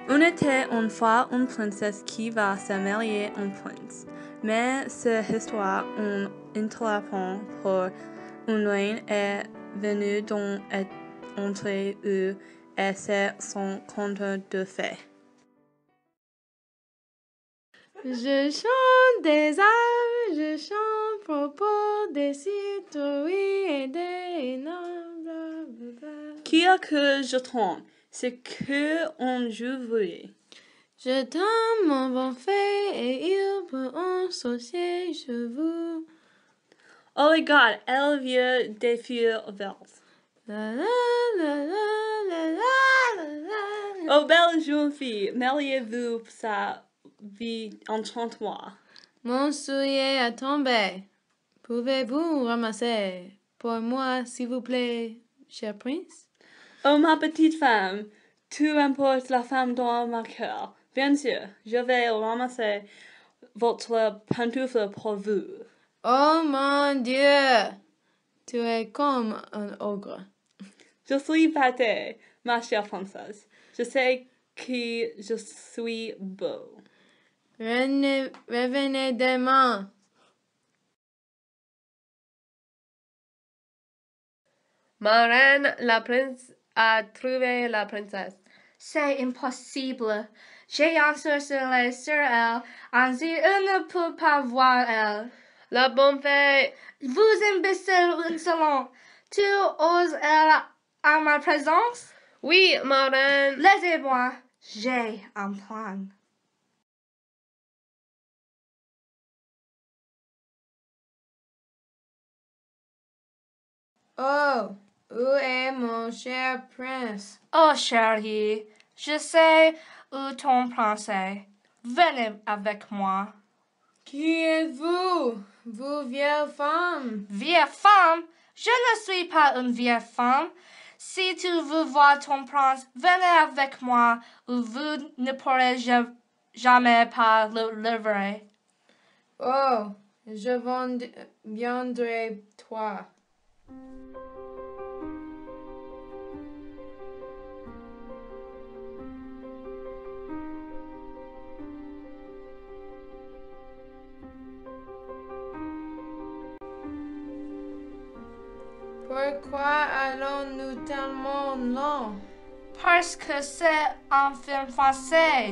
On était une fois une princesse qui va se marier un prince, mais cette histoire un interrompu pour une reine est venue dans entre eux et c'est son conte de fées. Je chante des âmes, je chante propos des citoyens et des noms, blablabla. Qui a que je trompe, c'est que on joue vrai. Je t'aime, mon bon fait, et il peut en saucer cheveux. Oh my god, elle vient des filles vertes. La la la la la la la la. Oh belle jeune fille, mariez-vous pour sa vie enchante-moi. Mon soulier a tombé. Pouvez-vous ramasser pour moi, s'il vous plaît, cher prince? Oh ma petite femme, tu importes la femme dans ma cœur. Bien sûr, je vais ramasser votre pantoufle pour vous. Oh mon Dieu! Tu es comme un ogre. Je suis pâté, ma chère princesse. Je sais que je suis beau. Revenez demain. Ma reine, la prince a trouvé la princesse. C'est impossible. J'ai ensorcelé sur elle, ainsi elle ne peut pas voir elle. La bonne fée. Vous imbéciles insolents, tu oses elle à ma présence? Oui, ma reine. Laissez-moi, j'ai un plan. Oh, où est mon cher prince? Oh chérie, je sais où ton prince est. Venez avec moi. Qui êtes-vous, vous vieille femme? Vieille femme? Je ne suis pas une vieille femme. Si tu veux voir ton prince, venez avec moi, ou vous ne pourrez jamais pas le livrer. Oh, je viendrai toi. Pourquoi allons-nous tellement long? Parce que c'est un film français.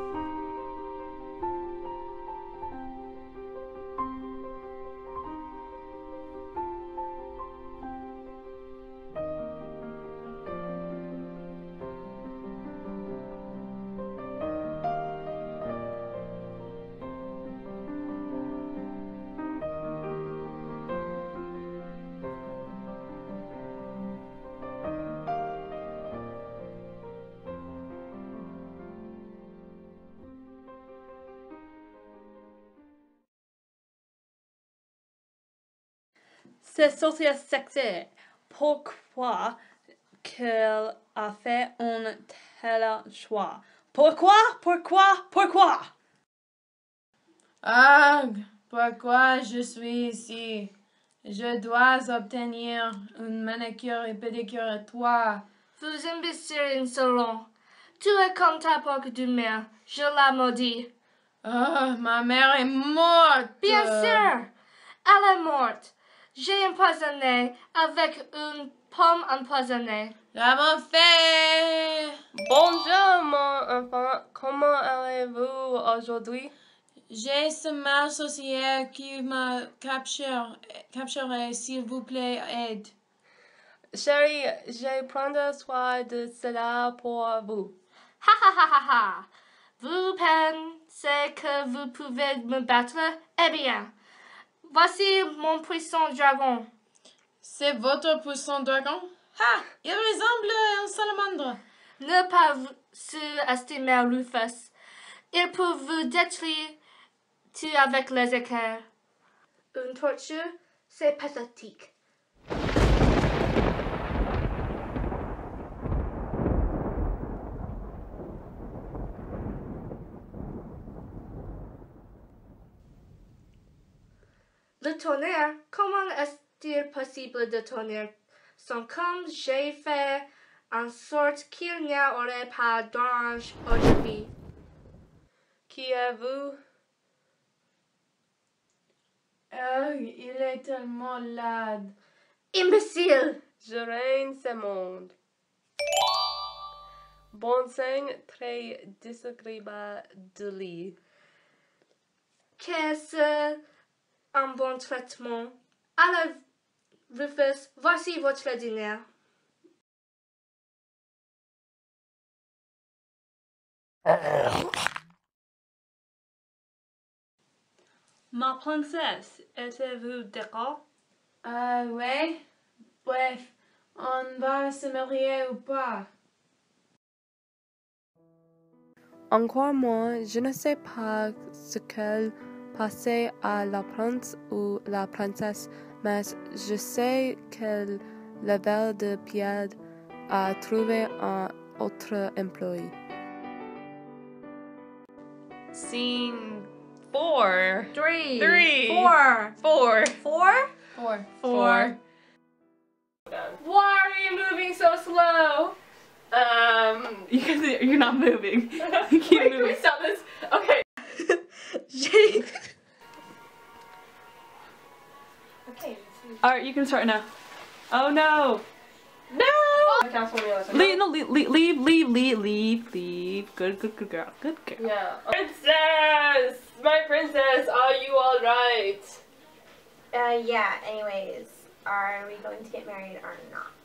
C'est sorcière sexy. Pourquoi qu'elle a fait un tel choix? Pourquoi? Ah, pourquoi je suis ici? Je dois obtenir une manicure et pédicure à toi. Vous imbéciles insolents. Tu es comme ta porte de mer. Je la maudis. Ah, ma mère est morte. Bien sûr, elle est morte. J'ai empoisonné avec une pomme empoisonnée. L'avons fait. Bonjour, mon enfant. Comment allez-vous aujourd'hui? J'ai ce mal sorcière qui m'a capturé. S'il vous plaît, aide. Chérie, je prendre soin de cela pour vous. Ha ha ha ha ha. Vous pensez que vous pouvez me battre? Eh bien, voici mon puissant dragon. C'est votre puissant dragon? Ah, il ressemble à un salamandre. Ne pas sous-estimer Rufus. Il peut vous détruire tout avec les éclairs. Une torture, c'est pathétique. Le tonnerre, comment est-il possible de tonnerre sans comme j'ai fait en sorte qu'il n'y aurait pas d'orange aujourd'hui. Qui êtes-vous? Il est tellement laid. Imbécile! Je règne ce monde. Bon sang très désagréable de lit. Qu'est-ce un bon traitement? Alors, Rufus, voici votre dîner. Ma princesse, êtes-vous d'accord? Ouais. Bref, on va se marier ou pas? Encore moi, je ne sais pas ce qu'elle passait à la prince ou la princesse, mais je sais que la belle de Pied a trouvé un autre emploi. Scene 4. 3. 3. 4. 4. 4. 4. Why are you moving so slow? Because you're not moving. Keep Wait, moving. can we stop this? Okay. Okay. Alright, you can start now. Oh no! No! Leave, no, leave. Good girl. Good girl. Yeah. Princess! My princess, are you alright? Yeah, anyways, are we going to get married or not?